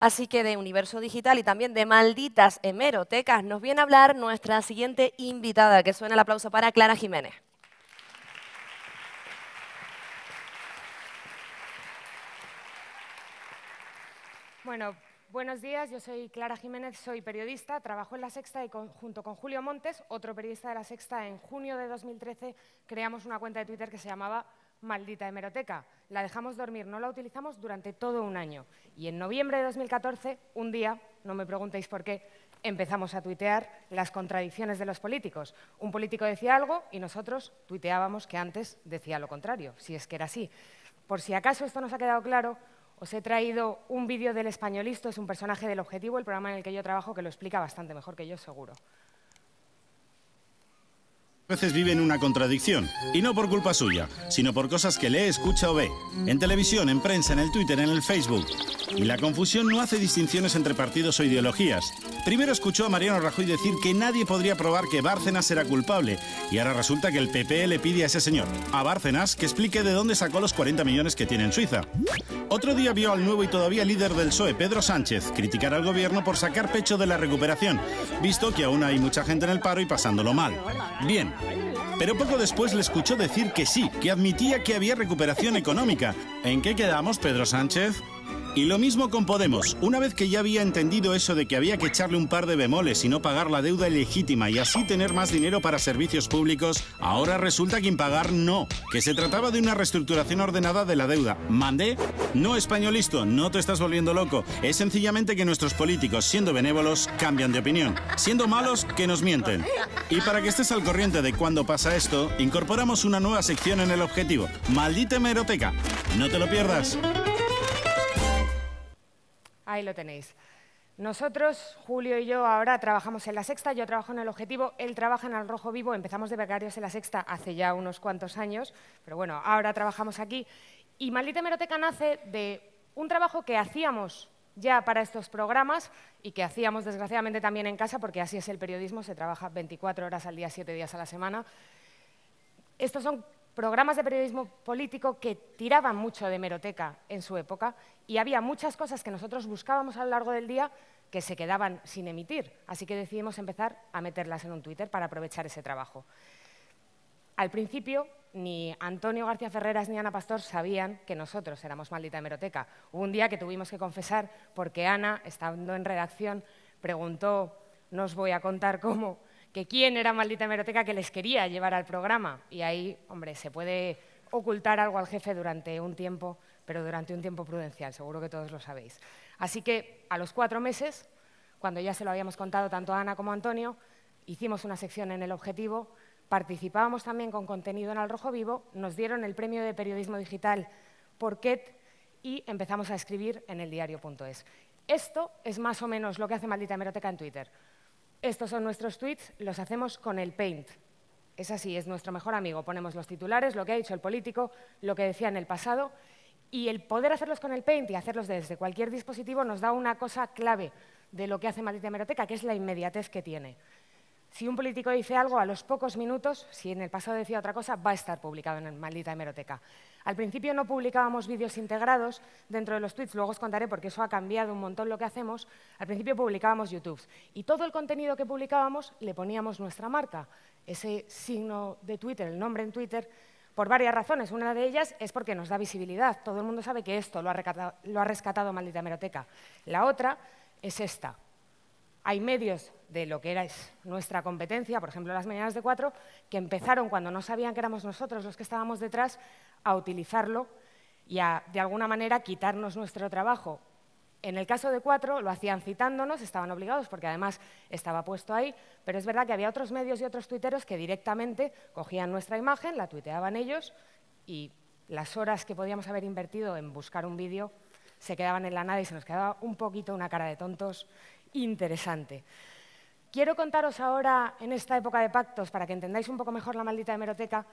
Así que de Universo Digital y también de malditas hemerotecas nos viene a hablar nuestra siguiente invitada. Que suene el aplauso para Clara Jiménez. Bueno, buenos días. Yo soy Clara Jiménez, soy periodista, trabajo en La Sexta y junto con Julio Montes, otro periodista de La Sexta, en junio de 2013 creamos una cuenta de Twitter que se llamaba Maldita Hemeroteca. La dejamos dormir, no la utilizamos durante todo un año. Y en noviembre de 2014, un día, no me preguntéis por qué, empezamos a tuitear las contradicciones de los políticos. Un político decía algo y nosotros tuiteábamos que antes decía lo contrario, si es que era así. Por si acaso esto nos ha quedado claro, os he traído un vídeo del Españolisto, es un personaje del Objetivo, el programa en el que yo trabajo, que lo explica bastante mejor que yo, seguro. A veces vive en una contradicción, y no por culpa suya, sino por cosas que lee, escucha o ve, en televisión, en prensa, en el Twitter, en el Facebook. Y la confusión no hace distinciones entre partidos o ideologías. Primero escuchó a Mariano Rajoy decir que nadie podría probar que Bárcenas era culpable, y ahora resulta que el PP le pide a ese señor, a Bárcenas, que explique de dónde sacó los 40 millones que tiene en Suiza. Otro día vio al nuevo y todavía líder del PSOE, Pedro Sánchez, criticar al gobierno por sacar pecho de la recuperación, visto que aún hay mucha gente en el paro y pasándolo mal. Bien. Pero poco después le escuchó decir que sí, que admitía que había recuperación económica. ¿En qué quedamos, Pedro Sánchez? Y lo mismo con Podemos. Una vez que ya había entendido eso de que había que echarle un par de bemoles y no pagar la deuda ilegítima y así tener más dinero para servicios públicos, ahora resulta que impagar no, que se trataba de una reestructuración ordenada de la deuda. ¿Mandé? No, Españolisto, no te estás volviendo loco. Es sencillamente que nuestros políticos, siendo benévolos, cambian de opinión. Siendo malos, que nos mienten. Y para que estés al corriente de cuándo pasa esto, incorporamos una nueva sección en El Objetivo. Maldita hemeroteca. No te lo pierdas. Ahí lo tenéis. Nosotros, Julio y yo, ahora trabajamos en La Sexta, yo trabajo en El Objetivo, él trabaja en Al Rojo Vivo, empezamos de becarios en La Sexta hace ya unos cuantos años, pero bueno, ahora trabajamos aquí. Y Maldita Hemeroteca nace de un trabajo que hacíamos ya para estos programas y que hacíamos desgraciadamente también en casa, porque así es el periodismo, se trabaja 24 horas al día, 7 días a la semana. Estos son programas de periodismo político que tiraban mucho de hemeroteca en su época y había muchas cosas que nosotros buscábamos a lo largo del día que se quedaban sin emitir. Así que decidimos empezar a meterlas en un Twitter para aprovechar ese trabajo. Al principio, ni Antonio García Ferreras ni Ana Pastor sabían que nosotros éramos Maldita Hemeroteca. Hubo un día que tuvimos que confesar porque Ana, estando en redacción, preguntó, no os voy a contar cómo, que quién era Maldita Hemeroteca que les quería llevar al programa. Y ahí, hombre, se puede ocultar algo al jefe durante un tiempo, pero durante un tiempo prudencial, seguro que todos lo sabéis. Así que a los 4 meses, cuando ya se lo habíamos contado tanto a Ana como a Antonio, hicimos una sección en El Objetivo, participábamos también con contenido en Al Rojo Vivo, nos dieron el premio de periodismo digital por KET y empezamos a escribir en eldiario.es. Esto es más o menos lo que hace Maldita Hemeroteca en Twitter. Estos son nuestros tweets, los hacemos con el Paint. Es así, es nuestro mejor amigo. Ponemos los titulares, lo que ha dicho el político, lo que decía en el pasado, y el poder hacerlos con el Paint y hacerlos desde cualquier dispositivo nos da una cosa clave de lo que hace Maldita Hemeroteca, que es la inmediatez que tiene. Si un político dice algo, a los pocos minutos, si en el pasado decía otra cosa, va a estar publicado en Maldita Hemeroteca. Al principio no publicábamos vídeos integrados dentro de los tweets, luego os contaré porque eso ha cambiado un montón lo que hacemos. Al principio publicábamos YouTube y todo el contenido que publicábamos le poníamos nuestra marca, ese signo de Twitter, el nombre en Twitter, por varias razones. Una de ellas es porque nos da visibilidad. Todo el mundo sabe que esto lo ha rescatado Maldita Hemeroteca. La otra es esta. Hay medios de lo que era nuestra competencia, por ejemplo Las Mañanas de 4, que empezaron cuando no sabían que éramos nosotros los que estábamos detrás a utilizarlo y a, de alguna manera, quitarnos nuestro trabajo. En el caso de 4 lo hacían citándonos, estaban obligados porque además estaba puesto ahí, pero es verdad que había otros medios y otros tuiteros que directamente cogían nuestra imagen, la tuiteaban ellos y las horas que podíamos haber invertido en buscar un vídeo se quedaban en la nada y se nos quedaba un poquito una cara de tontos interesante. Quiero contaros ahora, en esta época de pactos, para que entendáis un poco mejor la Maldita Hemeroteca,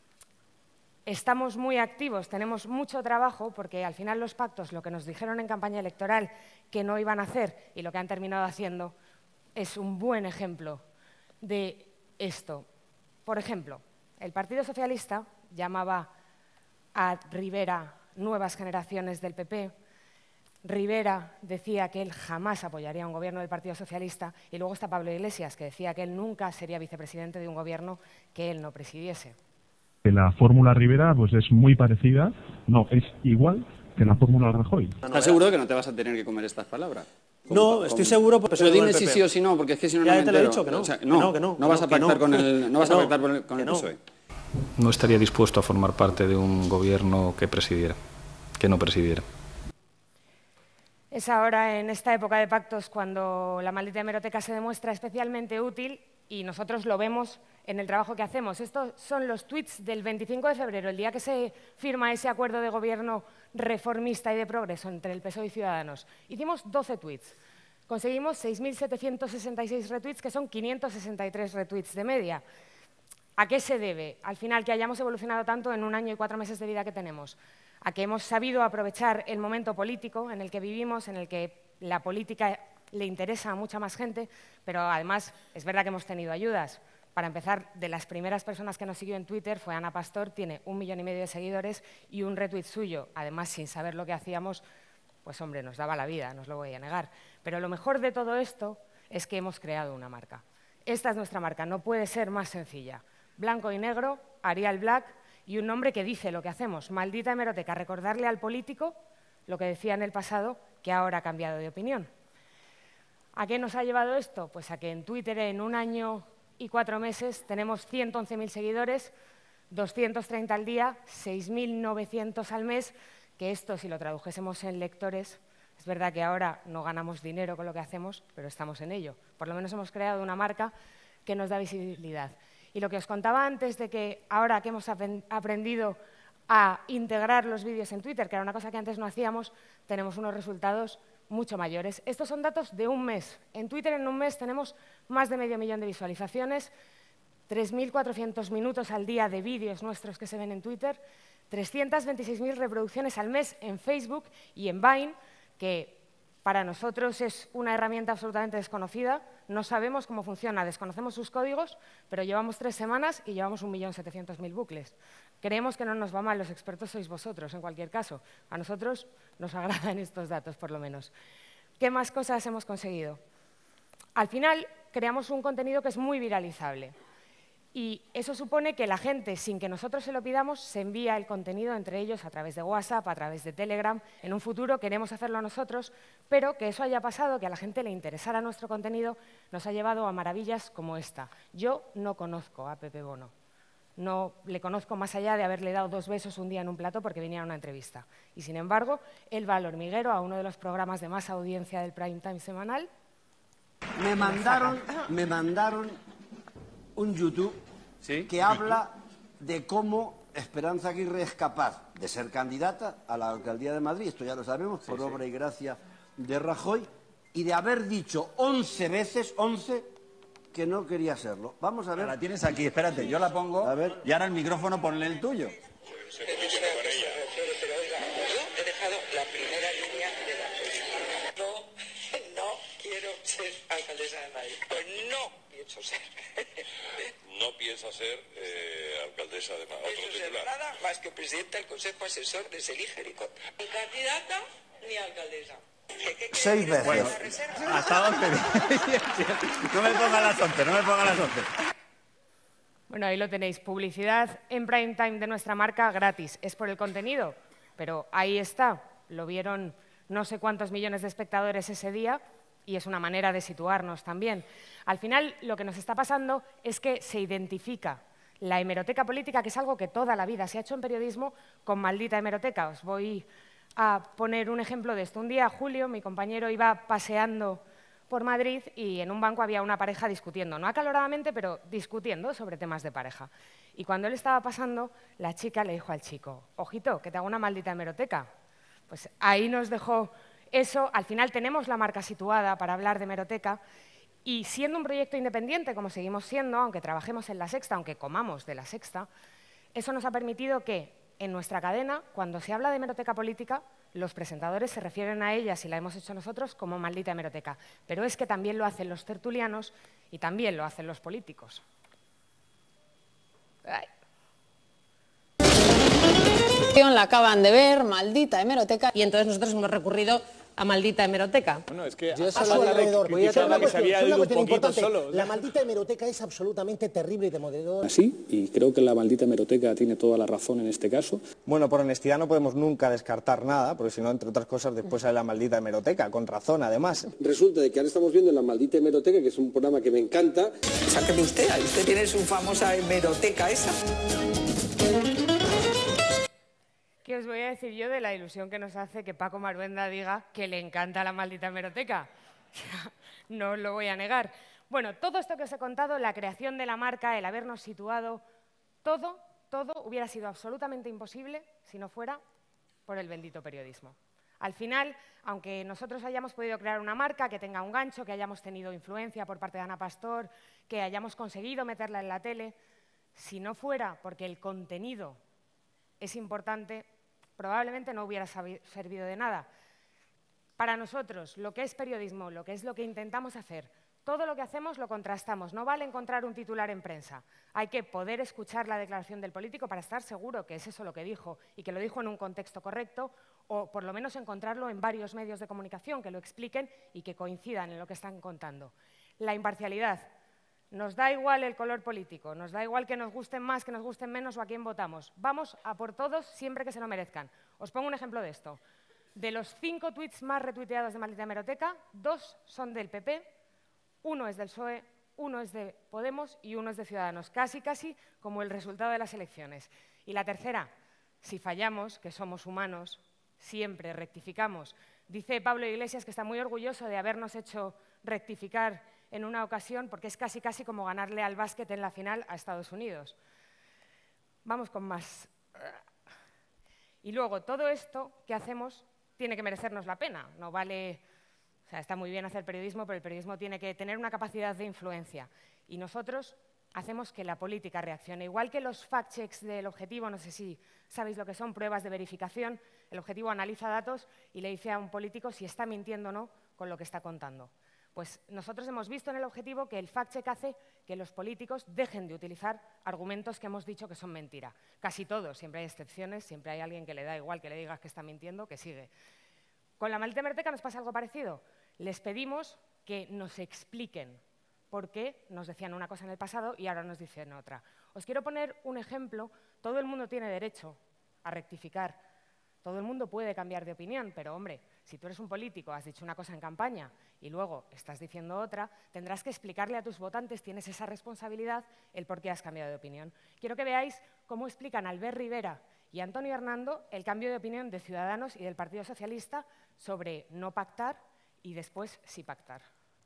estamos muy activos, tenemos mucho trabajo, porque al final los pactos, lo que nos dijeron en campaña electoral que no iban a hacer y lo que han terminado haciendo, es un buen ejemplo de esto. Por ejemplo, el Partido Socialista llamaba a Rivera nuevas generaciones del PP, Rivera decía que él jamás apoyaría un gobierno del Partido Socialista, y luego está Pablo Iglesias, que decía que él nunca sería vicepresidente de un gobierno que él no presidiese. La fórmula Rivera pues es muy parecida, no, es igual que la fórmula Rajoy. ¿Estás seguro de que no te vas a tener que comer estas palabras? No, estoy seguro. Pero dime si sí o si no, porque es que si no, ya no me te lo he entero. dicho, que no. O sea, no vas a pactar con el PSOE. No estaría dispuesto a formar parte de un gobierno que no presidiera. Es ahora, en esta época de pactos, cuando la maldita hemeroteca se demuestra especialmente útil, y nosotros lo vemos en el trabajo que hacemos. Estos son los tuits del 25 de febrero, el día que se firma ese acuerdo de gobierno reformista y de progreso entre el PSOE y Ciudadanos. Hicimos 12 tuits. Conseguimos 6.766 retweets, que son 563 retweets de media. ¿A qué se debe, al final, que hayamos evolucionado tanto en 1 año y 4 meses de vida que tenemos? A que hemos sabido aprovechar el momento político en el que vivimos, en el que la política le interesa a mucha más gente, pero además es verdad que hemos tenido ayudas. Para empezar, de las primeras personas que nos siguió en Twitter fue Ana Pastor, tiene 1,5 millones de seguidores y un retweet suyo. Además, sin saber lo que hacíamos, pues hombre, nos daba la vida, no os lo voy a negar. Pero lo mejor de todo esto es que hemos creado una marca. Esta es nuestra marca, no puede ser más sencilla. Blanco y negro, Arial Black, y un nombre que dice lo que hacemos. Maldita hemeroteca, recordarle al político lo que decía en el pasado, que ahora ha cambiado de opinión. ¿A qué nos ha llevado esto? Pues a que en Twitter en 1 año y 4 meses tenemos 111.000 seguidores, 230 al día, 6.900 al mes, que esto, si lo tradujésemos en lectores, es verdad que ahora no ganamos dinero con lo que hacemos, pero estamos en ello. Por lo menos hemos creado una marca que nos da visibilidad. Y lo que os contaba antes de que ahora que hemos aprendido a integrar los vídeos en Twitter, que era una cosa que antes no hacíamos, tenemos unos resultados mucho mayores. Estos son datos de un mes. En Twitter en un mes tenemos más de 500.000 de visualizaciones, 3.400 minutos al día de vídeos nuestros que se ven en Twitter, 326.000 reproducciones al mes en Facebook y en Vine, que para nosotros es una herramienta absolutamente desconocida. No sabemos cómo funciona, desconocemos sus códigos, pero llevamos 3 semanas y llevamos 1.700.000 bucles. Creemos que no nos va mal, los expertos sois vosotros, en cualquier caso. A nosotros nos agradan estos datos, por lo menos. ¿Qué más cosas hemos conseguido? Al final, creamos un contenido que es muy viralizable. Y eso supone que la gente, sin que nosotros se lo pidamos, se envía el contenido entre ellos a través de WhatsApp, a través de Telegram. En un futuro queremos hacerlo nosotros, pero que eso haya pasado, que a la gente le interesara nuestro contenido, nos ha llevado a maravillas como esta. Yo no conozco a Pepe Bono. No le conozco más allá de haberle dado 2 besos un día en un plato porque venía a una entrevista. Y sin embargo, él va al Hormiguero, a uno de los programas de más audiencia del prime time semanal. Me mandaron un YouTube que habla de cómo Esperanza Aguirre es capaz de ser candidata a la alcaldía de Madrid, esto ya lo sabemos, por obra y gracia de Rajoy, y de haber dicho 11 veces, 11, que no quería serlo. Vamos a ver. La tienes aquí, espérate, yo la pongo a ver. Y ahora el micrófono ponle el tuyo. He dejado la primera línea de la política. No quiero ser alcaldesa de Madrid. Pues no pienso ser. No piensa ser alcaldesa de Madrid. No pienso ser nada más que presidenta del Consejo Asesor de Selígerico. Ni candidata ni alcaldesa. 6 veces. Bueno, hasta 11. No me pongan las 11, no me pongan las 11. Bueno, ahí lo tenéis, publicidad en prime time de nuestra marca gratis. Es por el contenido, pero ahí está. Lo vieron no sé cuántos millones de espectadores ese día y es una manera de situarnos también. Al final, lo que nos está pasando es que se identifica la hemeroteca política, que es algo que toda la vida se ha hecho en periodismo, con maldita hemeroteca. Os voy a poner un ejemplo de esto. Un día, Julio, mi compañero, iba paseando por Madrid y en un banco había una pareja discutiendo, no acaloradamente, pero discutiendo sobre temas de pareja. Y cuando él estaba pasando, la chica le dijo al chico, ojito, que te hago una maldita hemeroteca. Pues ahí nos dejó eso. Al final tenemos la marca situada para hablar de hemeroteca y siendo un proyecto independiente, como seguimos siendo, aunque trabajemos en La Sexta, aunque comamos de La Sexta, eso nos ha permitido que en nuestra cadena, cuando se habla de hemeroteca política, los presentadores se refieren a ella, si la hemos hecho nosotros, como maldita hemeroteca. Pero es que también lo hacen los tertulianos y también lo hacen los políticos. Ay. La acaban de ver, maldita hemeroteca. Y entonces nosotros hemos recurrido a maldita hemeroteca? Bueno, es que Yo solo alrededor. voy a Solo que se había ido un poquito importante. solo. La maldita hemeroteca es absolutamente terrible y demoledora. Así, y creo que la maldita hemeroteca tiene toda la razón en este caso. Bueno, por honestidad no podemos nunca descartar nada, porque si no, entre otras cosas, después sale la maldita hemeroteca, con razón, además. Resulta de que ahora estamos viendo La maldita hemeroteca, que es un programa que me encanta. Sáqueme usted, ahí usted tiene su famosa hemeroteca esa. ¿Qué os voy a decir yo de la ilusión que nos hace que Paco Maruenda diga que le encanta la maldita hemeroteca? No os lo voy a negar. Bueno, todo esto que os he contado, la creación de la marca, el habernos situado, todo hubiera sido absolutamente imposible si no fuera por el bendito periodismo. Al final, aunque nosotros hayamos podido crear una marca que tenga un gancho, que hayamos tenido influencia por parte de Ana Pastor, que hayamos conseguido meterla en la tele, si no fuera porque el contenido es importante, probablemente no hubiera servido de nada. Para nosotros, lo que es periodismo, lo que es lo que intentamos hacer, todo lo que hacemos lo contrastamos. No vale encontrar un titular en prensa. Hay que poder escuchar la declaración del político para estar seguro que es eso lo que dijo y que lo dijo en un contexto correcto, o por lo menos encontrarlo en varios medios de comunicación que lo expliquen y que coincidan en lo que están contando. La imparcialidad. Nos da igual el color político, nos da igual que nos gusten más, que nos gusten menos o a quién votamos. Vamos a por todos siempre que se lo merezcan. Os pongo un ejemplo de esto. De los 5 tuits más retuiteados de Maldita Hemeroteca, 2 son del PP, 1 es del PSOE, 1 es de Podemos y 1 es de Ciudadanos. Casi como el resultado de las elecciones. Y la tercera, si fallamos, que somos humanos, siempre rectificamos. Dice Pablo Iglesias que está muy orgulloso de habernos hecho rectificar en una ocasión, porque es casi como ganarle al básquet en la final a Estados Unidos. Vamos con más. Y luego, todo esto que hacemos tiene que merecernos la pena. No vale, o sea, está muy bien hacer periodismo, pero el periodismo tiene que tener una capacidad de influencia. Y nosotros hacemos que la política reaccione. Igual que los fact-checks del Objetivo, no sé si sabéis lo que son, pruebas de verificación, el Objetivo analiza datos y le dice a un político si está mintiendo o no con lo que está contando. Pues nosotros hemos visto en el Objetivo que el fact-check hace que los políticos dejen de utilizar argumentos que hemos dicho que son mentira. Casi todos, siempre hay excepciones, siempre hay alguien que le da igual que le digas que está mintiendo, que sigue. Con la maldita hemeroteca nos pasa algo parecido. Les pedimos que nos expliquen por qué nos decían una cosa en el pasado y ahora nos dicen otra. Os quiero poner un ejemplo. Todo el mundo tiene derecho a rectificar. Todo el mundo puede cambiar de opinión, pero, hombre, si tú eres un político, has dicho una cosa en campaña y luego estás diciendo otra, tendrás que explicarle a tus votantes, tienes esa responsabilidad, el por qué has cambiado de opinión. Quiero que veáis cómo explican Albert Rivera y Antonio Hernando el cambio de opinión de Ciudadanos y del Partido Socialista sobre no pactar y después sí pactar.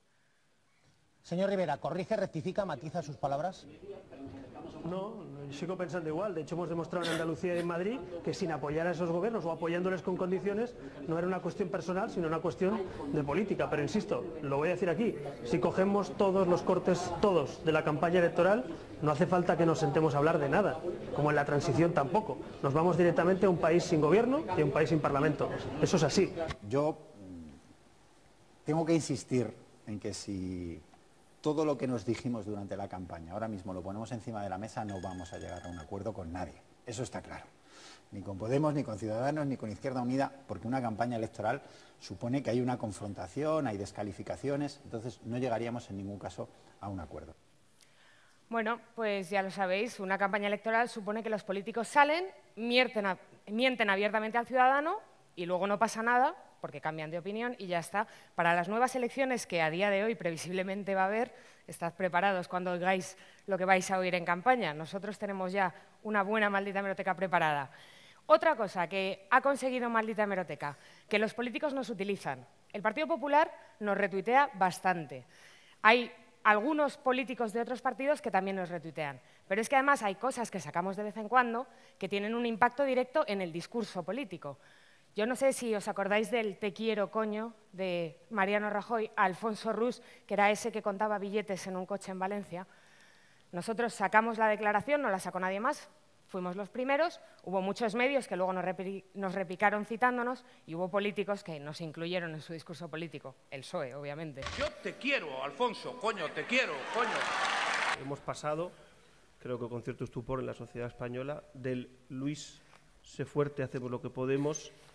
Señor Rivera, ¿corrige, rectifica, matiza sus palabras? No, sigo pensando igual. De hecho, hemos demostrado en Andalucía y en Madrid que sin apoyar a esos gobiernos o apoyándoles con condiciones no era una cuestión personal, sino una cuestión de política. Pero insisto, lo voy a decir aquí, si cogemos todos los cortes, todos, de la campaña electoral, no hace falta que nos sentemos a hablar de nada, como en la transición tampoco. Nos vamos directamente a un país sin gobierno y a un país sin parlamento. Eso es así. Yo tengo que insistir en que si todo lo que nos dijimos durante la campaña ahora mismo lo ponemos encima de la mesa, no vamos a llegar a un acuerdo con nadie. Eso está claro. Ni con Podemos, ni con Ciudadanos, ni con Izquierda Unida, porque una campaña electoral supone que hay una confrontación, hay descalificaciones, entonces no llegaríamos en ningún caso a un acuerdo. Bueno, pues ya lo sabéis, una campaña electoral supone que los políticos salen, mienten abiertamente al ciudadano y luego no pasa nada, porque cambian de opinión y ya está. Para las nuevas elecciones que a día de hoy previsiblemente va a haber, estad preparados cuando oigáis lo que vais a oír en campaña. Nosotros tenemos ya una buena maldita hemeroteca preparada. Otra cosa que ha conseguido maldita hemeroteca, que los políticos nos utilizan. El Partido Popular nos retuitea bastante. Hay algunos políticos de otros partidos que también nos retuitean. Pero es que además hay cosas que sacamos de vez en cuando que tienen un impacto directo en el discurso político. Yo no sé si os acordáis del te quiero, coño, de Mariano Rajoy a Alfonso Rus, que era ese que contaba billetes en un coche en Valencia. Nosotros sacamos la declaración, no la sacó nadie más, fuimos los primeros, hubo muchos medios que luego nos repicaron citándonos y hubo políticos que nos incluyeron en su discurso político, el PSOE, obviamente. Yo te quiero, Alfonso, coño, te quiero, coño. Hemos pasado, creo que con cierto estupor en la sociedad española, del Luis, sé fuerte, hacemos lo que podemos,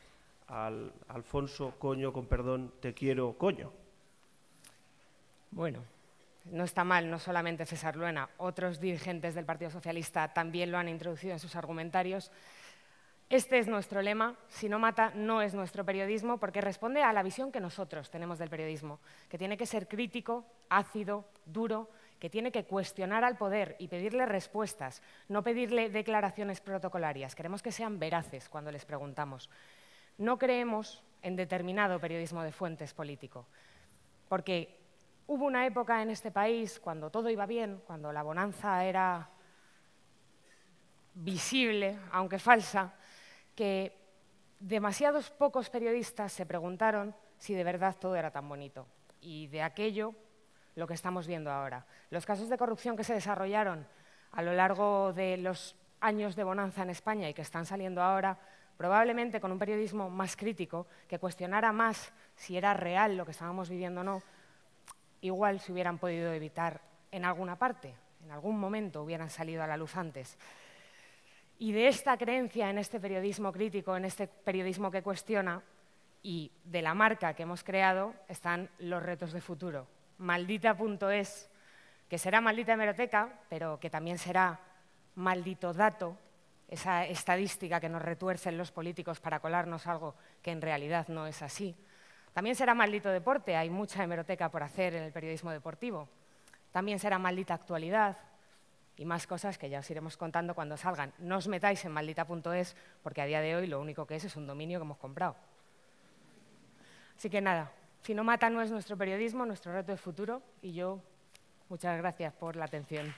al Alfonso, coño, con perdón, te quiero, coño? Bueno, no está mal, no solamente César Luena, otros dirigentes del Partido Socialista también lo han introducido en sus argumentarios. Este es nuestro lema: si no mata, no es nuestro periodismo, porque responde a la visión que nosotros tenemos del periodismo, que tiene que ser crítico, ácido, duro, que tiene que cuestionar al poder y pedirle respuestas, no pedirle declaraciones protocolarias. Queremos que sean veraces cuando les preguntamos. No creemos en determinado periodismo de fuentes político, porque hubo una época en este país cuando todo iba bien, cuando la bonanza era visible, aunque falsa, que demasiados pocos periodistas se preguntaron si de verdad todo era tan bonito. Y de aquello lo que estamos viendo ahora. Los casos de corrupción que se desarrollaron a lo largo de los años de bonanza en España y que están saliendo ahora, probablemente con un periodismo más crítico, que cuestionara más si era real lo que estábamos viviendo o no, igual se hubieran podido evitar en alguna parte, en algún momento hubieran salido a la luz antes. Y de esta creencia en este periodismo crítico, en este periodismo que cuestiona, y de la marca que hemos creado, están los retos de futuro. Maldita.es, que será maldita hemeroteca, pero que también será maldito dato, esa estadística que nos retuercen los políticos para colarnos algo que en realidad no es así. También será maldito deporte, hay mucha hemeroteca por hacer en el periodismo deportivo. También será maldita actualidad y más cosas que ya os iremos contando cuando salgan. No os metáis en maldita.es, porque a día de hoy lo único que es un dominio que hemos comprado. Así que nada, si no mata no es nuestro periodismo, nuestro reto de futuro, y yo, muchas gracias por la atención.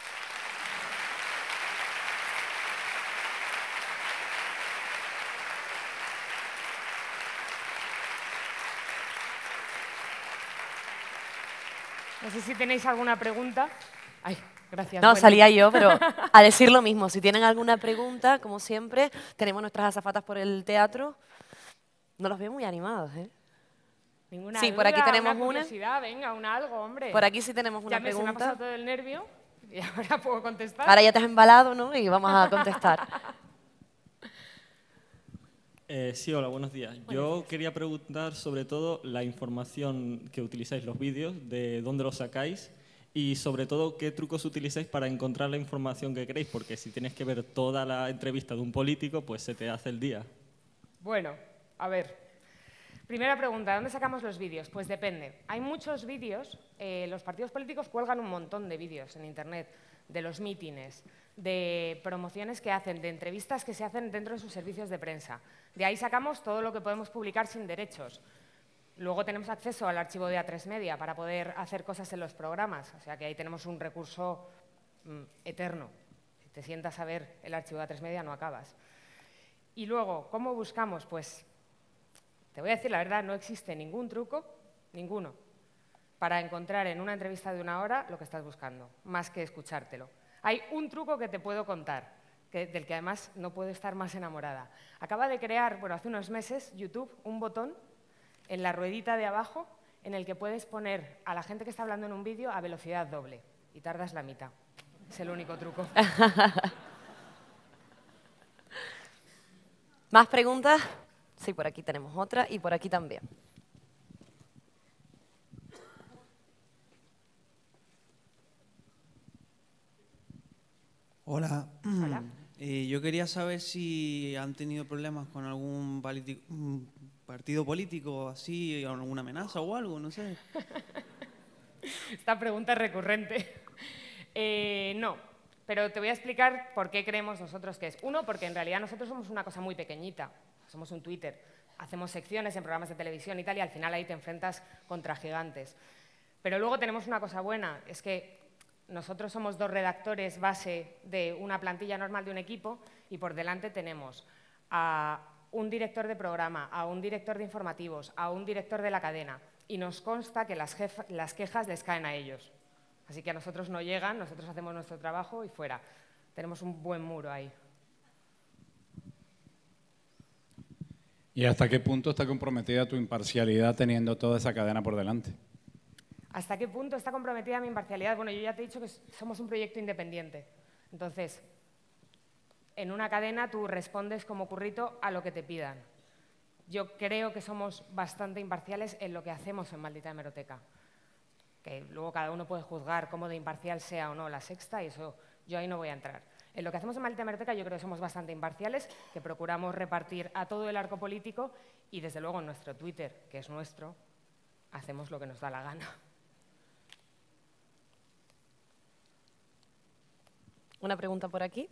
No sé si tenéis alguna pregunta. Ay, gracias. No, Wendy. salía yo, pero a decir lo mismo. Si tienen alguna pregunta, como siempre, tenemos nuestras azafatas por el teatro. No los veo muy animados, ¿eh? Ninguna Sí, duda, por aquí tenemos una una. curiosidad, venga, algo, hombre. Por aquí sí tenemos una ya me ha pregunta. pasado todo el nervio y ahora puedo contestar. Ahora ya te has embalado, ¿no? Y vamos a contestar. Sí, hola, buenos días. Yo quería preguntar sobre todo la información que utilizáis, los vídeos, de dónde los sacáis y sobre todo qué trucos utilizáis para encontrar la información que queréis, porque si tienes que ver toda la entrevista de un político, pues se te hace el día. Bueno, a ver. Primera pregunta, ¿dónde sacamos los vídeos? Pues depende. Hay muchos vídeos, los partidos políticos cuelgan un montón de vídeos en Internet, de los mítines, de promociones que hacen, de entrevistas que se hacen dentro de sus servicios de prensa. De ahí sacamos todo lo que podemos publicar sin derechos. Luego tenemos acceso al archivo de A3 Media para poder hacer cosas en los programas, o sea que ahí tenemos un recurso eterno. Si te sientas a ver el archivo de A3 Media no acabas. Y luego, ¿cómo buscamos? Pues te voy a decir la verdad, no existe ningún truco, ninguno, para encontrar en una entrevista de 1 hora lo que estás buscando, más que escuchártelo. Hay un truco que te puedo contar, del que además no puedo estar más enamorada. Acaba de crear, bueno, hace unos meses, YouTube, un botón en la ruedita de abajo en el que puedes poner a la gente que está hablando en un vídeo a velocidad doble y tardas la mitad. Es el único truco. ¿Más preguntas? Sí, por aquí tenemos otra y por aquí también. Hola. Hola. Yo quería saber si han tenido problemas con algún partido político, así, alguna amenaza o algo, no sé. Esta pregunta es recurrente. No, pero te voy a explicar por qué creemos nosotros que es. Uno, porque en realidad nosotros somos una cosa muy pequeñita. Somos un Twitter, hacemos secciones en programas de televisión y tal, y al final ahí te enfrentas contra gigantes. Pero luego tenemos una cosa buena, es que nosotros somos 2 redactores base de una plantilla normal de un equipo y por delante tenemos a un director de programa, a un director de informativos, a un director de la cadena y nos consta que las quejas les caen a ellos. Así que a nosotros no llegan, nosotros hacemos nuestro trabajo y fuera. Tenemos un buen muro ahí. ¿Y hasta qué punto está comprometida tu imparcialidad teniendo toda esa cadena por delante? ¿Hasta qué punto está comprometida mi imparcialidad? Bueno, yo ya te he dicho que somos un proyecto independiente. Entonces, en una cadena tú respondes como currito a lo que te pidan. yo creo que somos bastante imparciales en lo que hacemos en Maldita Hemeroteca. Que luego cada uno puede juzgar cómo de imparcial sea o no La Sexta y eso yo ahí no voy a entrar. En lo que hacemos en Maldita Hemeroteca yo creo que somos bastante imparciales, que procuramos repartir a todo el arco político y desde luego en nuestro Twitter, que es nuestro, hacemos lo que nos da la gana. Una pregunta por aquí.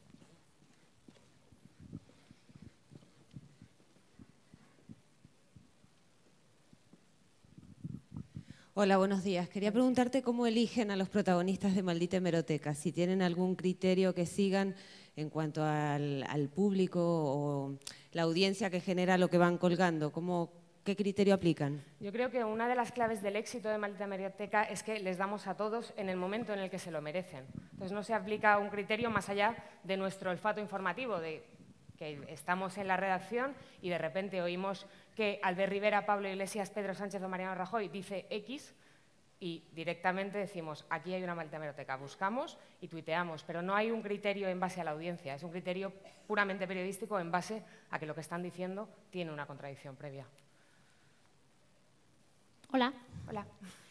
Hola, buenos días. Quería preguntarte cómo eligen a los protagonistas de Maldita Hemeroteca, si tienen algún criterio que sigan en cuanto al público o la audiencia que genera lo que van colgando. ¿Qué criterio aplican? Yo creo que una de las claves del éxito de Maldita Hemeroteca es que les damos a todos en el momento en el que se lo merecen. Entonces no se aplica un criterio más allá de nuestro olfato informativo, de que estamos en la redacción y de repente oímos que Albert Rivera, Pablo Iglesias, Pedro Sánchez o Mariano Rajoy dice X y directamente decimos, aquí hay una Maldita Hemeroteca, buscamos y tuiteamos, pero no hay un criterio en base a la audiencia, es un criterio puramente periodístico en base a que lo que están diciendo tiene una contradicción previa. Hola. Hola.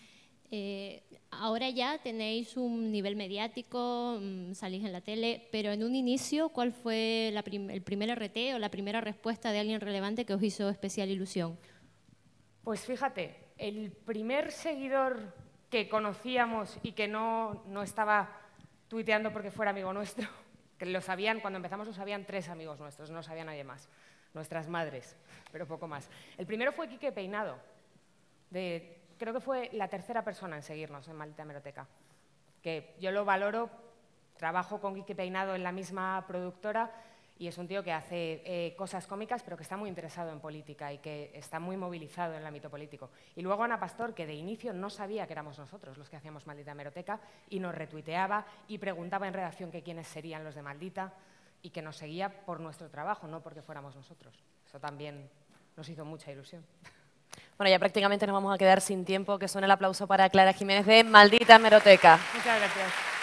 Ahora ya tenéis un nivel mediático, salís en la tele, pero en un inicio, ¿cuál fue el primer RT o la primera respuesta de alguien relevante que os hizo especial ilusión? Pues fíjate, el primer seguidor que conocíamos y que no estaba tuiteando porque fuera amigo nuestro, que lo sabían, cuando empezamos lo sabían 3 amigos nuestros, no lo sabía nadie más, nuestras madres, pero poco más. El primero fue Quique Peinado, creo que fue la tercera persona en seguirnos en Maldita Hemeroteca, que yo lo valoro, trabajo con Quique Peinado en la misma productora y es un tío que hace cosas cómicas pero que está muy interesado en política y que está muy movilizado en el ámbito político. Y luego Ana Pastor, que de inicio no sabía que éramos nosotros los que hacíamos Maldita Hemeroteca y nos retuiteaba y preguntaba en redacción que quiénes serían los de Maldita y que nos seguía por nuestro trabajo, no porque fuéramos nosotros. Eso también nos hizo mucha ilusión. Bueno, ya prácticamente nos vamos a quedar sin tiempo. Que suene el aplauso para Clara Jiménez de Maldita Hemeroteca. Muchas gracias.